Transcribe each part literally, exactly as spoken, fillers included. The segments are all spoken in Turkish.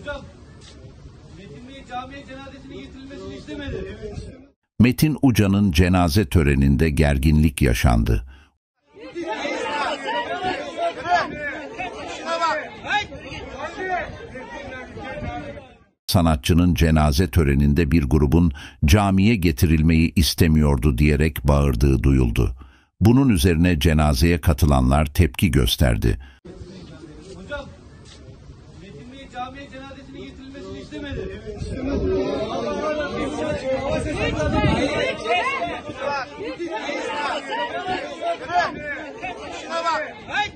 Hocam, Metin Bey camiye cenazesinin getirilmesini istemedi. Metin Uca'nın cenaze töreninde gerginlik yaşandı. Sanatçının cenaze töreninde bir grubun camiye getirilmeyi istemiyordu diyerek bağırdığı duyuldu. Bunun üzerine cenazeye katılanlar tepki gösterdi. Hocam, Metin Bey camiye cenazesinin getirilmesini istemedi. Şuna bak.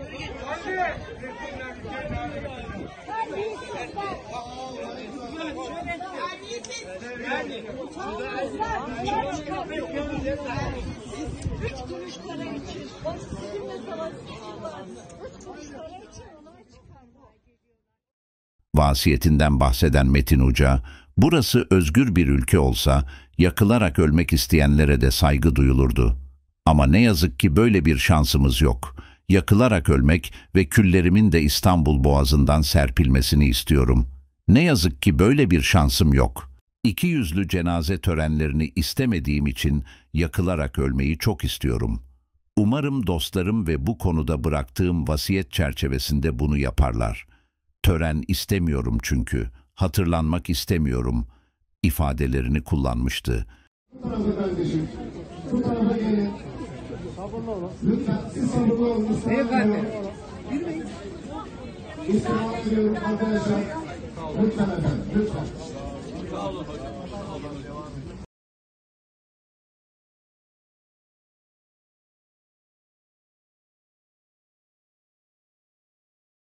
Üç kuruş para için, sizinle savaşsın var. Üç kuruş para için olay çıkarmaya geliyorlar. Vasiyetinden bahseden Metin Uca, burası özgür bir ülke olsa yakılarak ölmek isteyenlere de saygı duyulurdu. Ama ne yazık ki böyle bir şansımız yok. Yakılarak ölmek ve küllerimin de İstanbul Boğazı'ndan serpilmesini istiyorum. Ne yazık ki böyle bir şansım yok. İki yüzlü cenaze törenlerini istemediğim için yakılarak ölmeyi çok istiyorum. Umarım dostlarım ve bu konuda bıraktığım vasiyet çerçevesinde bunu yaparlar. Tören istemiyorum çünkü, hatırlanmak istemiyorum ifadelerini kullanmıştı. Bu tarafa kardeşim, bu tarafa gelin. Lütfen siz sabırlı olun. Beyefendi. İstirham ediyorum arkadaşlar. Lütfen efendim, lütfen.